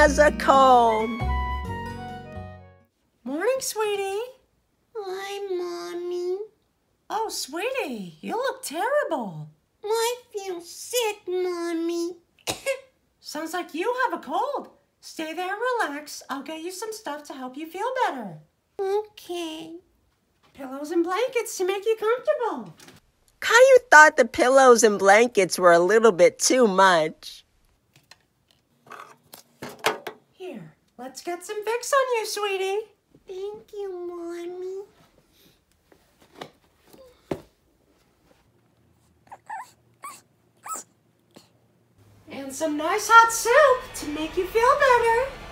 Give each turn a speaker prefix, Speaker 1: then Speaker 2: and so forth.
Speaker 1: has a cold.
Speaker 2: Morning, sweetie.
Speaker 3: Hi, Mommy.
Speaker 2: Oh, sweetie, you look terrible.
Speaker 3: I feel sick, Mommy.
Speaker 2: Sounds like you have a cold. Stay there and relax. I'll get you some stuff to help you feel better.
Speaker 3: Okay.
Speaker 2: Pillows and blankets to make you comfortable.
Speaker 1: Caillou thought the pillows and blankets were a little bit too much.
Speaker 2: Here, let's get some Vicks on you, sweetie.
Speaker 3: Thank you, Mommy.
Speaker 2: And some nice hot soup to make you feel better.